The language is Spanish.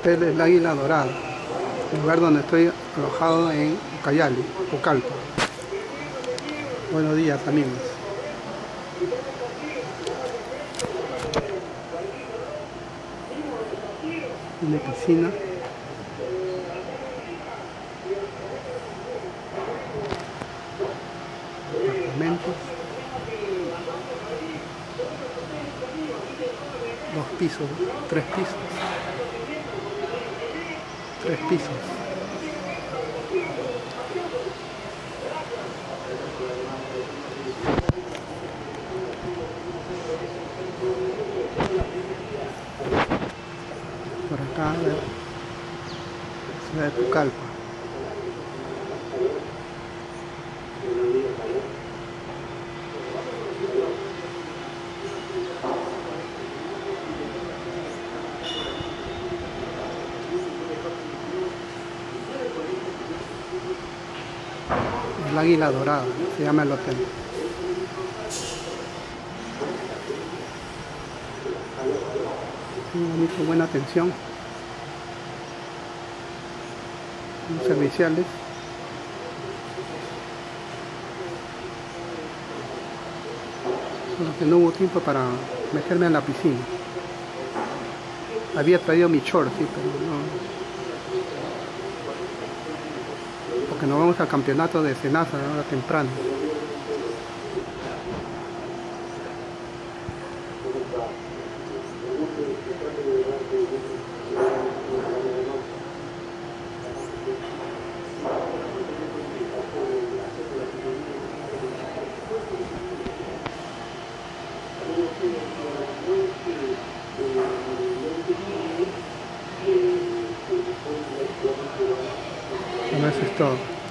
Hotel El Águila Dorada, lugar donde estoy alojado en Ucayali, Pucallpa. Buenos días, amigos. Una piscina. Apartamentos. 2 pisos, 3 pisos. 3 pisos. Por acá, la ciudad de Pucallpa. El Águila Dorada, se llama el hotel. Muy bonito, buena atención. Muy serviciales. Solo que no hubo tiempo para meterme en la piscina. Había traído mi short, sí, pero no. Porque nos vamos al campeonato de Senasa ahora temprano. Bueno, eso es todo.